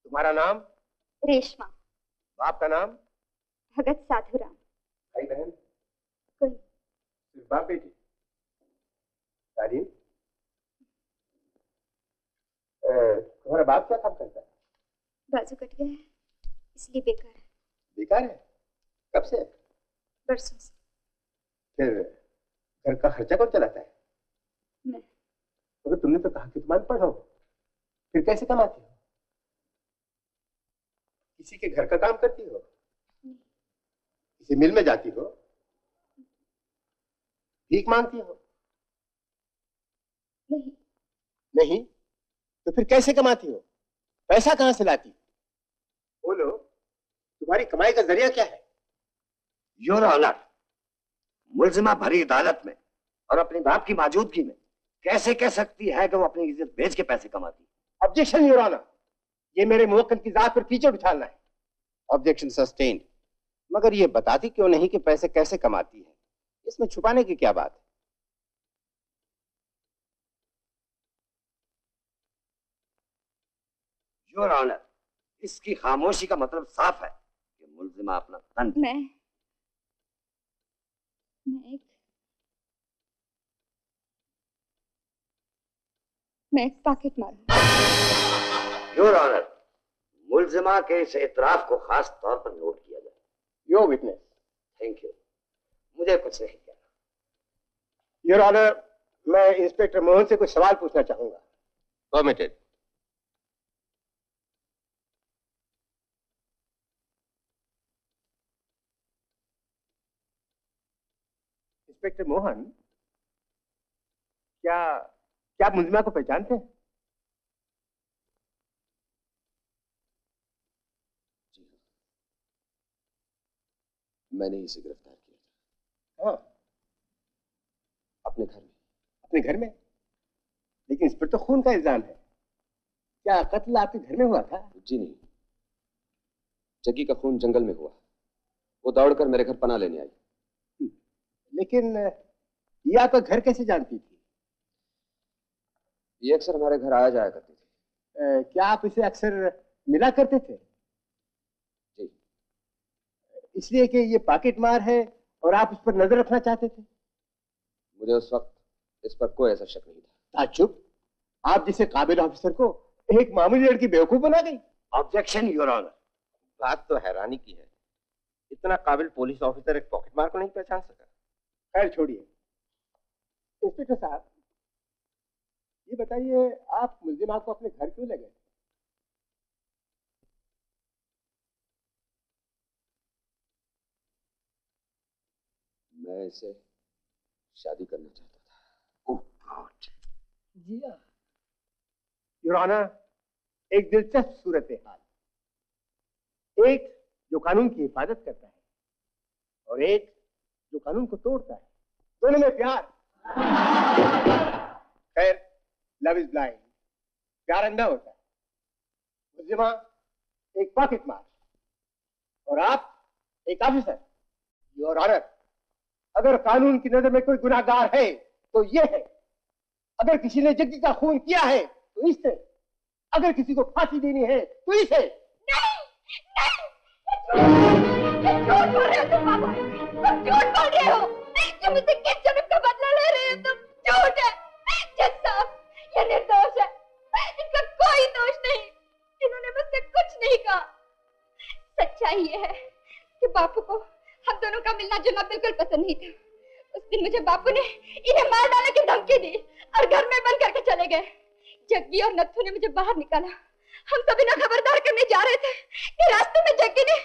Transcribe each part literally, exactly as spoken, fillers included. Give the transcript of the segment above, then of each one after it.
तुम्हारा नाम? रेशमा। बाप का नाम? भगत साधुराम। भाई बहन? कोई। सिर्फ बाप बेटी? तारीम? तुम्हारा बाप क्या काम करता है? बाजू कट गया है इसलिए बेकार है। बेकार है? कब से? बरसों से। फिर घर का खर्चा कौन चलाता है? मैं। अगर तुमने तो कहा कि तुम अनपढ़ हो, फिर कैसे कमाती हो? किसी के घर का काम करती हो? किसी मिल में जाती हो? भीख मांगती हो? नहीं। नहीं? तो फिर कैसे कमाती हो? पैसा कहां से लाती हो? बोलो, तुम्हारी कमाई का जरिया क्या है? योर ऑनर, मुलजिमा भरी अदालत में और अपने बाप की मौजूदगी में कैसे कह सकती है कि वो अपनी इज्जत बेच के पैसे कमाती है? ऑब्जेक्शन योर ऑनर, ये मेरे मुवक्किल की जात पर कीचड़ उछालना है। Objection sustained. मगर ये बताती क्यों नहीं कि पैसे कैसे कमाती है? इसमें छुपाने की क्या बात है? योर ऑनर, इसकी खामोशी का मतलब साफ है कि मुलजिमा अपना तन। मैं मैं एक मैं एक पॉकेट मारूं। योर ऑनर, मुलजिमा के इस एतराफ को खास तौर पर नोट किया जाए। Your witness. Thank you. मुझे कुछ नहीं कहना। योर ऑनर, मैं इंस्पेक्टर मोहन से कुछ सवाल पूछना चाहूंगा। परमिटेड। इंस्पेक्टर मोहन, क्या क्या आप मुलजिमा को पहचानते हैं? जी हाँ, मैंने इसे गिरफ्तार किया था। हाँ, अपने घर में। अपने घर में? लेकिन इस पर तो खून का इल्जाम है। क्या कत्ल आपके घर में हुआ था? जी नहीं, जग्गी का खून जंगल में हुआ। वो दौड़कर मेरे घर पनाह लेने आई। लेकिन ये आपका घर कैसे जानती थी? ये अक्सर हमारे घर आया जाया करती थी। क्या आप इसे अक्सर मिला करते थे? जी। इसलिए कि ये पॉकेट मार है और आप उस पर नजर रखना चाहते थे? मुझे उस वक्त इस पर कोई ऐसा शक नहीं था। ताज्जुब, आप जिसे काबिल ऑफिसर को एक मामूली लड़की बेवकूफ बना गई। Objection your honour. बात तो हैरानी की है, इतना काबिल पुलिस ऑफिसर एक पॉकेट मार को नहीं पहचान सका। खैर छोड़िए। इंस्पेक्टर साहब, ये बताइए, आप मुलजिमा को अपने घर क्यों ले गए? मैं इसे शादी करना चाहता था। ओह गॉड। जी हाँ योर ऑनर, एक दिलचस्प सूरत हाल। एक जो कानून की हिफाजत करता है और एक जो कानून को तोड़ता है, दोनों में प्यार। खैर, लव इज ब्लाइंड, प्यार अंधा होता है। मुलजिमा एक पॉकेट मार और आप एक ऑफिसर। योर ऑनर, अगर कानून की नजर में कोई गुनाहगार है तो ये है। अगर किसी ने जग्गी का खून किया है तो इससे, अगर किसी को फांसी देनी है तो इसे। नहीं, नहीं, झूठ बोल रहे हो तुम बाबू, तुम झूठ बोल रहे हो। ये मुझसे किस जन्म का बदला ले रहे हो तुम? झूठ है। जज साहब, ये निर्दोष है, इनका कोई दोष नहीं, इन्होंने मुझसे कुछ नहीं कहा। सच्चाई ये है कि बापू को हम दोनों का मिलना जुलना बिल्कुल पसंद नहीं था। उस दिन मुझे बापू ने इन्हें मार डालने की धमकी दी और घर में बंद करके चले गए। जग्गी और नत्थू ने मुझे बाहर निकाला। हम सभी ना खबरदार करने जा रहे थे कि रास्ते में जग्गी ने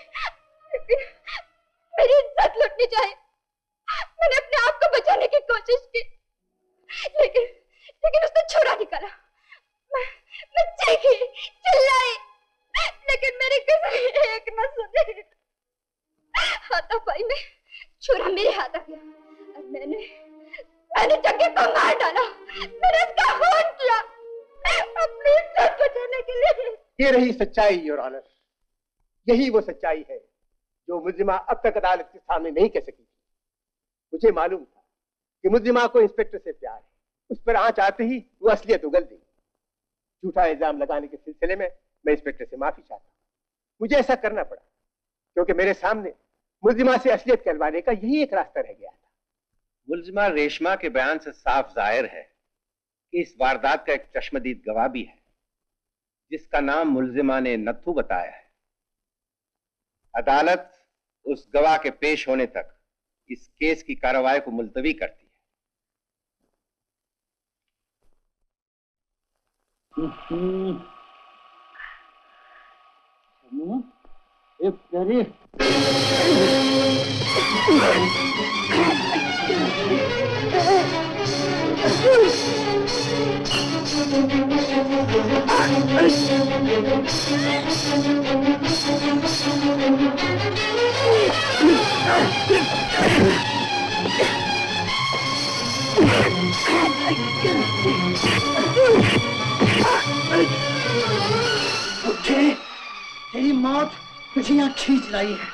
मेरी इज्जत लूटनी चाहिए। मैंने अपने आप को बचाने की कोशिश की, लेकिन लेकिन उसने छुरा निकाला। मैं मैं चीखी, चिल्लाई, लेकिन मेरी किसी एक न सुनी। हाथापाई में छुरा मेरे हाथ आ गया और मैंने मैंने जग्गी को मार डाला। मैंने उसका खून किया अपनी इज्जत बचाने के लिए। ये रही सच्चाई योर ऑनर। यही वो सच्चाई है जो मुलजिमा अब तक अदालत के सामने नहीं कह सकी थी। मुझे मालूम था कि मुलजिमा को इंस्पेक्टर से प्यार है। उस पर आंच आते ही वो असलियत उगल दी। झूठा इल्जाम लगाने के सिलसिले में मैं इंस्पेक्टर से माफी चाहता हूँ। मुझे ऐसा करना पड़ा क्योंकि मेरे सामने मुल्जिमा से असलियत कहलवाने का यही एक रास्ता रह गया था। मुल्जिमा रेशमा के बयान से साफ जाहिर है कि इस वारदात का एक चश्मदीद गवाह भी है, जिसका नाम मुल्जिमा ने नत्थू बताया है। अदालत उस गवाह के पेश होने तक इस केस की कार्रवाई को मुलतवी करती है। एक प्यारी उठे, तेरी मौत तुझे यहाँ खींच लाई है।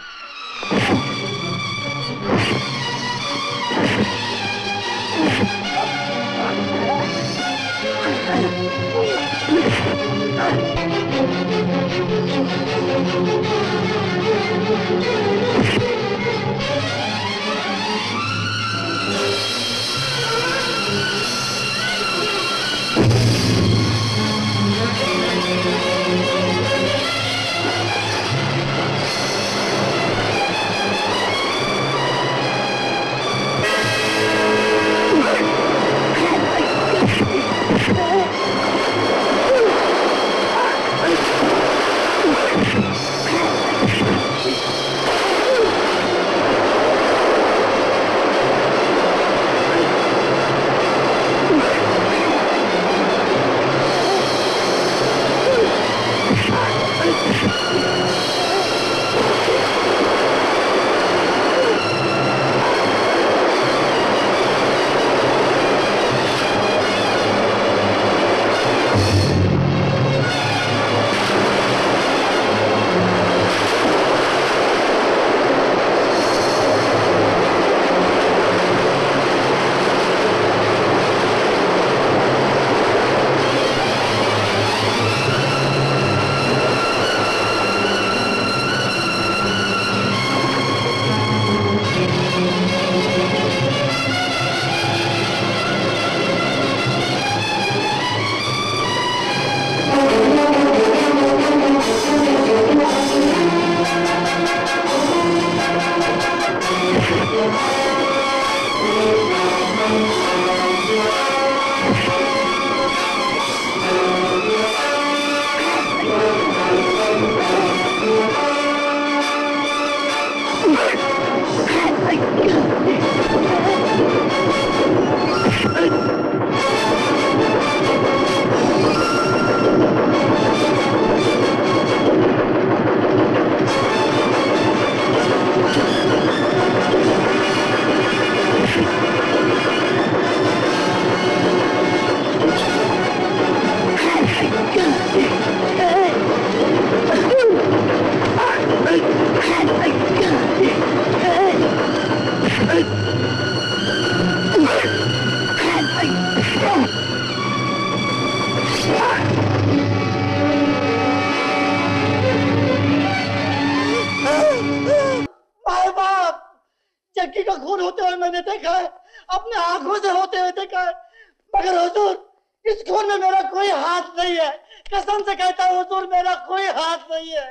जग्गी का खून होते हुए मैंने देखा है, अपने आंखों से होते हुए देखा है, मगर हुजूर इस खून में मेरा कोई हाथ नहीं है। कसम से कहता हूँ हुजूर, मेरा कोई हाथ नहीं है।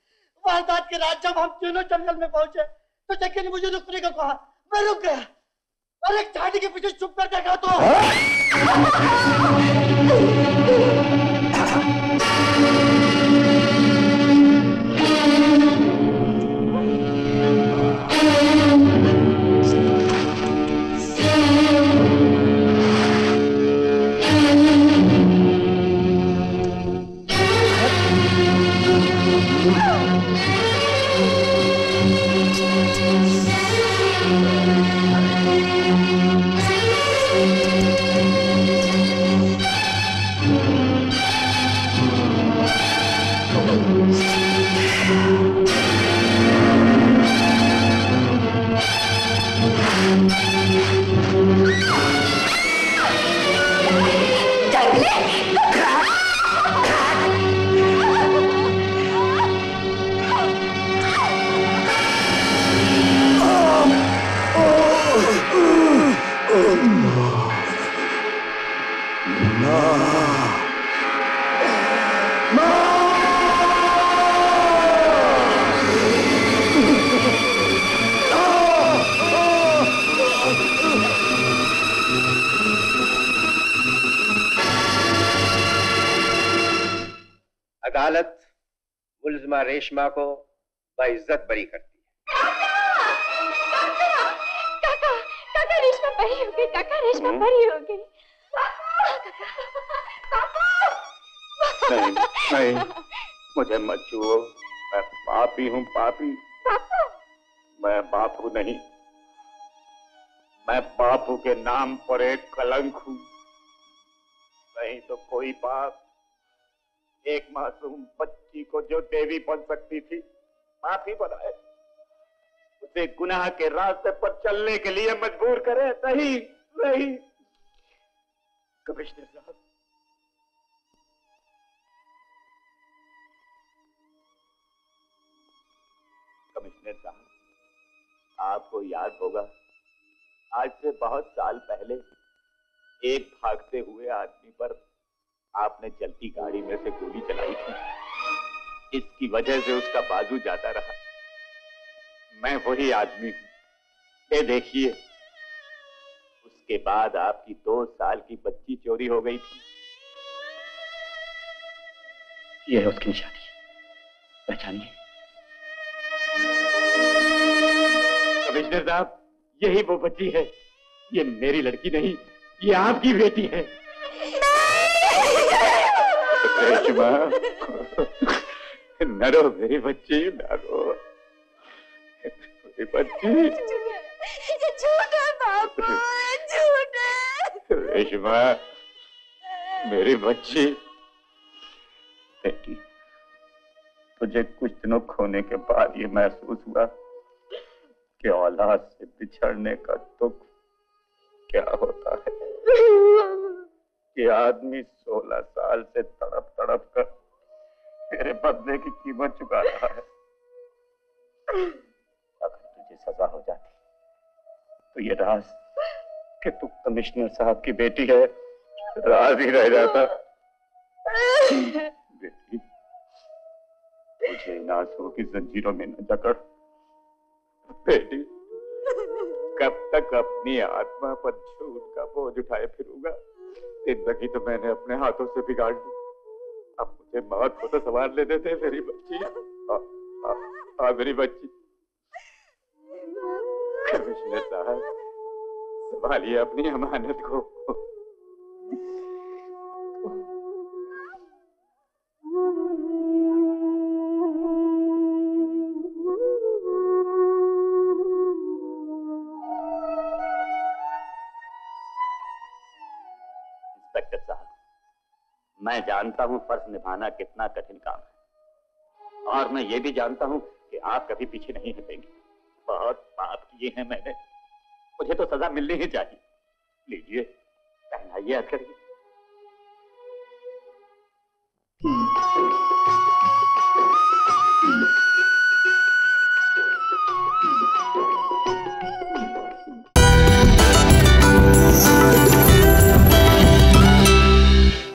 वारदात की रात जब हम तीनों जंगल में पहुंचे तो जग्गी ने मुझे रुकने को कहा, मैं रुक गया और एक झाड़ी के पीछे चुप कर देखा तो मुल्जिमा रेशमा को बाइज्जत बरी करती है। काका, काका रेशमा बरी हो गई, काका रेशमा बरी हो गई। नहीं नहीं, मुझे मत छुओ, मैं पापी हूँ, पापी। मैं बापू नहीं, मैं बापू के नाम पर एक कलंक हूँ। नहीं तो कोई बाप एक मासूम बच्ची को जो देवी बन सकती थी पापी बनाए, उसे गुनाह के रास्ते पर चलने के लिए मजबूर करे। नहीं नहीं कमिश्नर साहब, कमिश्नर साहब, आपको याद होगा आज से बहुत साल पहले एक भागते हुए आदमी पर आपने चलती गाड़ी में से गोली चलाई थी। इसकी वजह से उसका बाजू जाता रहा। मैं वही आदमी हूं। ये देखिए, उसके बाद आपकी दो साल की बच्ची चोरी हो गई थी। ये है उसकी निशानी, पहचानिए। कमिश्नर साहब, यही वो बच्ची है। ये मेरी लड़की नहीं, ये आपकी बेटी है। रेशमा, न रो मेरी बच्ची, न रो मेरी बच्ची। ये झूठ है बापू, ये झूठ है। रेशमा, मेरी बच्ची। बेटी, तुझे कुछ दिनों खोने के बाद ये महसूस हुआ कि औलाद से बिछड़ने का दुख क्या होता है। कि आदमी सोलह साल से तड़प तड़प कर तेरे बदले की कीमत चुका रहा है। अगर तुझे सजा हो जाती तो ये राज कि तू कमिश्नर साहब की बेटी है राज ही रह जाता। बेटी, तुझे इन आंसुओं की जंजीरों में न जकड़। बेटी, कब तक अपनी आत्मा पर झूठ का बोझ उठाए फिरूंगा। जिंदगी तो मैंने अपने हाथों से बिगाड़ दी, अब मुझे मौत को तो संभाल ले देते मेरी बच्ची। आ, आ, आ मेरी बच्ची। कमिश्नर साहब, संभालिए अपनी अमानत को। मैं जानता हूं फर्ज निभाना कितना कठिन काम है, और मैं ये भी जानता हूं कि आप कभी पीछे नहीं हटेंगे। बहुत पाप किए हैं मैंने, मुझे तो सजा मिलनी ही चाहिए। लीजिए, पहनाइए, करिए।